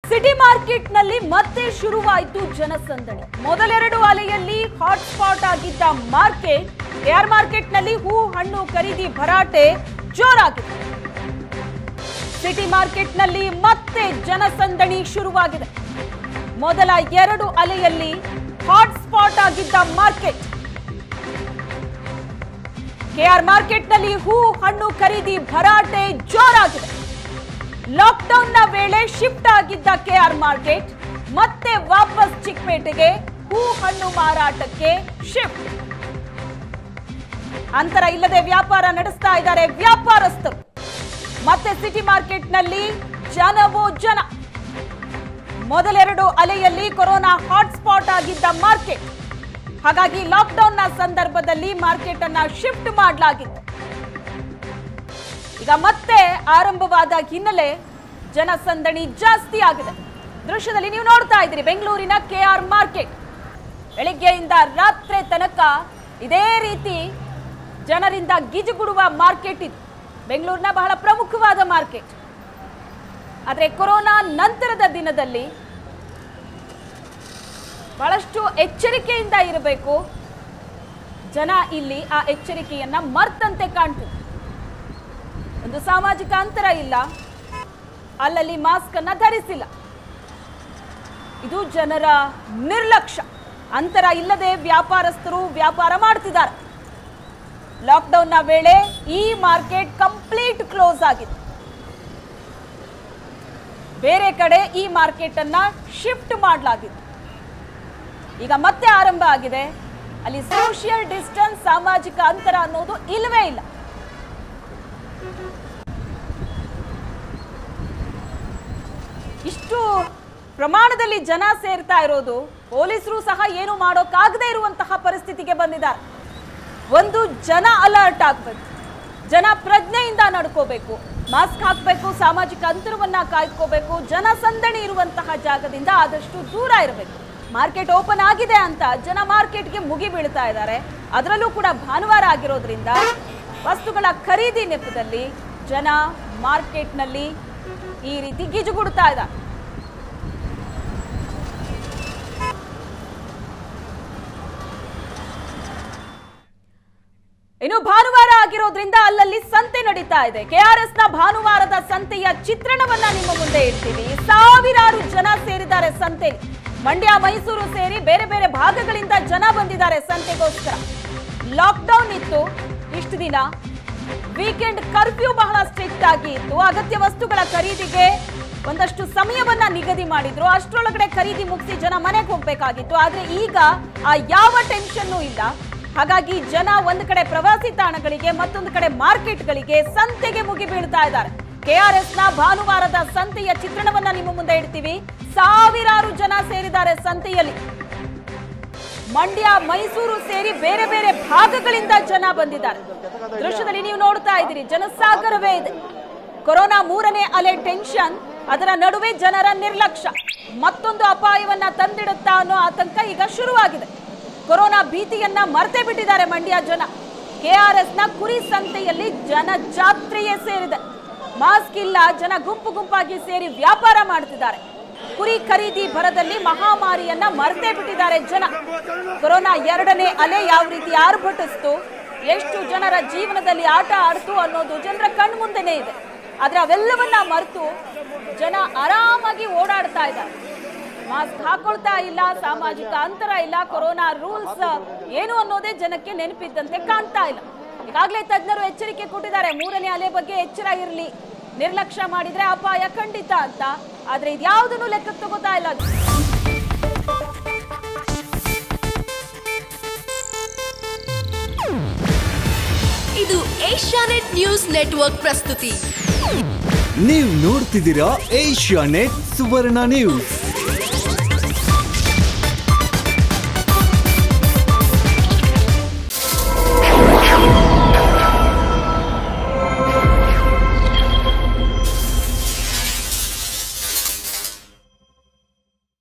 City ಮಾರ್ಕೆಟ್ನಲ್ಲಿ ಮತ್ತೆ ಶುರುವಾಯಿತು ಜನಸಂದಣಿ. ಮೊದಲೆರಡು ಅಲೆಯಲ್ಲಿ ಹಾಟ್ಸ್ಪಾಟ್ ಆಗಿದ್ದ ಮಾರ್ಕೆಟ್ ಕೆಆರ್ ಮಾರ್ಕೆಟ್ನಲ್ಲಿ ಹೂ ಹಣ್ಣು ಖರೀದಿ ಭರಾಟೆ ಜೋರಾಗಿದೆ. ಸಿಟಿ ಮಾರ್ಕೆಟ್ನಲ್ಲಿ ಮತ್ತೆ ಜನಸಂದಣಿ ಶುರುವಾಗಿದೆ. ಮೊದಲ ಎರಡು ಅಲೆಯಲ್ಲಿ ಹಾಟ್ಸ್ಪಾಟ್ ಆಗಿದ್ದ ಮಾರ್ಕೆಟ್ ಕೆಆರ್ ಮಾರ್ಕೆಟ್ನಲ್ಲಿ ಹೂ ಹಣ್ಣು ಖರೀದಿ ಭರಾಟೆ ಜೋರಾಗಿದೆ. ಲಾಕ್ಡೌನ್ನ ವೇಳೆ ಶಿಫ್ಟ್ ಆಗಿದ್ದ ಕೆಆರ್ ಮಾರ್ಕೆಟ್ ಮತ್ತೆ ವಾಪಸ್ ಚಿಕ್ಕಪೇಟೆಗೆ ಹೂ ಹಣ್ಣು ಮಾರಾಟಕ್ಕೆ ಶಿಫ್ಟ್. ಅಂತರ ಇಲ್ಲದೆ ವ್ಯಾಪಾರ ನಡೆಸ್ತಾ ಇದ್ದಾರೆ ವ್ಯಾಪಾರಸ್ಥರು. ಮತ್ತೆ ಸಿಟಿ ಮಾರ್ಕೆಟ್ನಲ್ಲಿ ಜನವೋ ಜನ. ಮೊದಲೆರಡು ಅಲೆಯಲ್ಲಿ ಕೊರೋನಾ ಹಾಟ್ಸ್ಪಾಟ್ ಆಗಿದ್ದ ಮಾರ್ಕೆಟ್, ಹಾಗಾಗಿ ಲಾಕ್ಡೌನ್ನ ಸಂದರ್ಭದಲ್ಲಿ ಮಾರ್ಕೆಟ್ ಅನ್ನ ಶಿಫ್ಟ್ ಮಾಡಲಾಗಿತ್ತು. ಈಗ ಮತ್ತೆ ಆರಂಭವಾದ ಹಿನ್ನೆಲೆ ಜನಸಂದಣಿ ಜಾಸ್ತಿ ಆಗಿದೆ. ದೃಶ್ಯದಲ್ಲಿ ನೀವು ನೋಡ್ತಾ ಇದ್ದೀರಿ ಬೆಂಗಳೂರಿನ ಕೆಆರ್ ಮಾರ್ಕೆಟ್. ಬೆಳಿಗ್ಗೆಯಿಂದ ರಾತ್ರಿ ತನಕ ಇದೇ ರೀತಿ ಜನರಿಂದ ಗಿಜುಗುಡುವ ಮಾರ್ಕೆಟ್ ಇದು. ಬೆಂಗಳೂರಿನ ಬಹಳ ಪ್ರಮುಖವಾದ ಮಾರ್ಕೆಟ್. ಆದರೆ ಕೊರೋನಾ ನಂತರದ ದಿನದಲ್ಲಿ ಬಹಳಷ್ಟು ಎಚ್ಚರಿಕೆಯಿಂದ ಇರಬೇಕು. ಜನ ಇಲ್ಲಿ ಆ ಎಚ್ಚರಿಕೆಯನ್ನ ಮರ್ತಂತೆ ಕಾಣ್ತಿದೆ. ಒಂದು ಸಾಮಾಜಿಕ ಅಂತರ ಇಲ್ಲ, ಅಲ್ಲಲ್ಲಿ ಮಾಸ್ಕ್ ಅನ್ನ ಧರಿಸಿಲ್ಲ. ಇದು ಜನರ ನಿರ್ಲಕ್ಷ್ಯ. ಅಂತರ ಇಲ್ಲದೆ ವ್ಯಾಪಾರಸ್ಥರು ವ್ಯಾಪಾರ ಮಾಡ್ತಿದ್ದಾರೆ. ಲಾಕ್ಡೌನ್ನ ವೇಳೆ ಈ ಮಾರ್ಕೆಟ್ ಕಂಪ್ಲೀಟ್ ಕ್ಲೋಸ್ ಆಗಿದೆ. ಬೇರೆ ಕಡೆ ಈ ಮಾರ್ಕೆಟ್ ಅನ್ನ ಶಿಫ್ಟ್ ಮಾಡಲಾಗಿತ್ತು. ಈಗ ಮತ್ತೆ ಆರಂಭ ಆಗಿದೆ. ಅಲ್ಲಿ ಸೋಷಿಯಲ್ ಡಿಸ್ಟೆನ್ಸ್, ಸಾಮಾಜಿಕ ಅಂತರ ಅನ್ನೋದು ಇಲ್ಲವೇ ಇಲ್ಲ. ಇಷ್ಟು ಪ್ರಮಾಣದಲ್ಲಿ ಜನ ಸೇರ್ತಾ ಇರೋದು ಪೊಲೀಸರು ಸಹ ಏನು ಮಾಡೋಕ್ಕಾಗದೇ ಇರುವಂತಹ ಪರಿಸ್ಥಿತಿಗೆ ಬಂದಿದ್ದಾರೆ. ಒಂದು ಜನ ಅಲರ್ಟ್ ಆಗಬೇಕು, ಜನ ಪ್ರಜ್ಞೆಯಿಂದ ನಡ್ಕೋಬೇಕು, ಮಾಸ್ಕ್ ಹಾಕಬೇಕು, ಸಾಮಾಜಿಕ ಅಂತರವನ್ನ ಕಾಯ್ಕೋಬೇಕು, ಜನಸಂದಣಿ ಇರುವಂತಹ ಜಾಗದಿಂದ ಆದಷ್ಟು ದೂರ ಇರಬೇಕು. ಮಾರ್ಕೆಟ್ ಓಪನ್ ಆಗಿದೆ ಅಂತ ಜನ ಮಾರ್ಕೆಟ್ಗೆ ಮುಗಿ ಬೀಳ್ತಾ ಇದ್ದಾರೆ. ಅದರಲ್ಲೂ ಕೂಡ ಭಾನುವಾರ ಆಗಿರೋದ್ರಿಂದ ವಸ್ತುಗಳ ಖರೀದಿ ನೆಪದಲ್ಲಿ ಜನ ಮಾರ್ಕೆಟ್ನಲ್ಲಿ ಈ ರೀತಿ ಗಿಜುಗುಡ್ತಾ ಇದ್ದಾರೆ. ಇನ್ನು ಭಾನುವಾರ ಆಗಿರೋದ್ರಿಂದ ಅಲ್ಲಲ್ಲಿ ಸಂತೆ ನಡೀತಾ ಇದೆ. ಕೆಆರ್ಎಸ್ ನ ಭಾನುವಾರದ ಸಂತೆಯ ಚಿತ್ರಣವನ್ನ ನಿಮ್ಮ ಮುಂದೆ ಇಡ್ತೀವಿ. ಸಾವಿರಾರು ಜನ ಸೇರಿದ್ದಾರೆ ಸಂತೆಯಲ್ಲಿ. ಮಂಡ್ಯ, ಮೈಸೂರು ಸೇರಿ ಬೇರೆ ಬೇರೆ ಭಾಗಗಳಿಂದ ಜನ ಬಂದಿದ್ದಾರೆ ಸಂತೆಗೋಸ್ಕರ. ಲಾಕ್ಡೌನ್ ಇತ್ತು ಇಷ್ಟು ದಿನ. ವೀಕೆಂಡ್ ಕರ್ಫ್ಯೂ ಬಹಳ ಸ್ಟ್ರಿಕ್ಟ್ ಆಗಿ ಇತ್ತು. ಅಗತ್ಯ ವಸ್ತುಗಳ ಖರೀದಿಗೆ ಒಂದಷ್ಟು ಸಮಯವನ್ನ ನಿಗದಿ ಮಾಡಿದ್ರು. ಅಷ್ಟರೊಳಗಡೆ ಖರೀದಿ ಮುಗಿಸಿ ಜನ ಮನೆಗೆ ಹೋಗ್ಬೇಕಾಗಿತ್ತು. ಆದ್ರೆ ಈಗ ಆ ಯಾವ ಟೆನ್ಷನ್ನೂ ಇಲ್ಲ. ಹಾಗಾಗಿ ಜನ ಒಂದು ಕಡೆ ಪ್ರವಾಸಿ ತಾಣಗಳಿಗೆ, ಮತ್ತೊಂದು ಕಡೆ ಮಾರ್ಕೆಟ್ಗಳಿಗೆ, ಸಂತೆಗೆ ಮುಗಿ ಬೀಳ್ತಾ ಇದ್ದಾರೆ. ಕೆಆರ್ಎಸ್ ನ ಭಾನುವಾರದ ಸಂತೆಯ ಚಿತ್ರಣವನ್ನ ನಿಮ್ಮ ಮುಂದೆ ಇಡ್ತೀವಿ. ಸಾವಿರಾರು ಜನ ಸೇರಿದ್ದಾರೆ ಸಂತೆಯಲ್ಲಿ. ಮಂಡ್ಯ, ಮೈಸೂರು ಸೇರಿ ಬೇರೆ ಬೇರೆ ಭಾಗಗಳಿಂದ ಜನ ಬಂದಿದ್ದಾರೆ. ದೃಶ್ಯದಲ್ಲಿ ನೀವು ನೋಡ್ತಾ ಇದ್ದೀರಿ, ಜನಸಾಗರವೇ ಇದೆ. ಕೊರೋನಾ ಮೂರನೇ ಅಲೆ ಟೆನ್ಷನ್, ಅದರ ನಡುವೆ ಜನರ ನಿರ್ಲಕ್ಷ್ಯ ಮತ್ತೊಂದು ಅಪಾಯವನ್ನ ತಂದಿಡುತ್ತಾ ಅನ್ನೋ ಆತಂಕ ಈಗ ಶುರುವಾಗಿದೆ. ಕೊರೋನಾ ಭೀತಿಯನ್ನ ಮರೆತೇ ಬಿಟ್ಟಿದ್ದಾರೆ ಮಂಡ್ಯ ಜನ. ಕೆಆರ್ಎಸ್ ನ ಕುರಿ ಸಂತೆಯಲ್ಲಿ ಜನ ಜಾತ್ರೆಯೇ ಸೇರಿದೆ. ಮಾಸ್ಕ್ ಇಲ್ಲ, ಜನ ಗುಂಪು ಗುಂಪಾಗಿ ಸೇರಿ ವ್ಯಾಪಾರ ಮಾಡ್ತಿದ್ದಾರೆ. ಕುರಿ ಖರೀದಿ ಭರದಲ್ಲಿ ಮಹಾಮಾರಿಯನ್ನ ಮರೆತೇ ಬಿಟ್ಟಿದ್ದಾರೆ ಜನ. ಕೊರೋನಾ ಎರಡನೇ ಅಲೆ ಯಾವ ರೀತಿ ಆರ್ಭಟಿಸ್ತು, ಎಷ್ಟು ಜನರ ಜೀವನದಲ್ಲಿ ಆಟ ಆಡ್ತು ಅನ್ನೋದು ಜನರ ಕಣ್ಮುಂದೆನೇ ಇದೆ. ಆದ್ರೆ ಅವೆಲ್ಲವನ್ನ ಮರೆತು ಜನ ಆರಾಮಾಗಿ ಓಡಾಡ್ತಾ ಇದ್ದಾರೆ. ಮಾಸ್ಕ್ ಹಾಕೊಳ್ತಾ ಇಲ್ಲ, ಸಾಮಾಜಿಕ ಅಂತರ ಇಲ್ಲ, ಕೊರೋನಾ ರೂಲ್ಸ್ ಏನು ಅನ್ನೋದೇ ಜನಕ್ಕೆ ನೆನಪಿದ್ದಂತೆ ಕಾಣ್ತಾ ಇಲ್ಲ. ಈಗಾಗಲೇ ತಜ್ಞರು ಎಚ್ಚರಿಕೆ ಕೊಟ್ಟಿದ್ದಾರೆ, ಮೂರನೇ ಅಲೆ ಬಗ್ಗೆ ಎಚ್ಚರ ಇರಲಿ, ನಿರ್ಲಕ್ಷ್ಯ ಮಾಡಿದ್ರೆ ಅಪಾಯ ಖಂಡಿತ ಅಂತ. ಆದ್ರೆ ಇದ್ಯಾವುದನ್ನು ಲೆಕ್ಕಕ್ಕೆ ತಗೋತಾ ಇಲ್ಲ. ಇದು ಏಷ್ಯಾನೆಟ್ ನ್ಯೂಸ್ ನೆಟ್ವರ್ಕ್ ಪ್ರಸ್ತುತಿ. ನೀವು ನೋಡ್ತಿದ್ದೀರಾ ಏಷ್ಯಾನೆಟ್ ಸುವರ್ಣ ನ್ಯೂಸ್.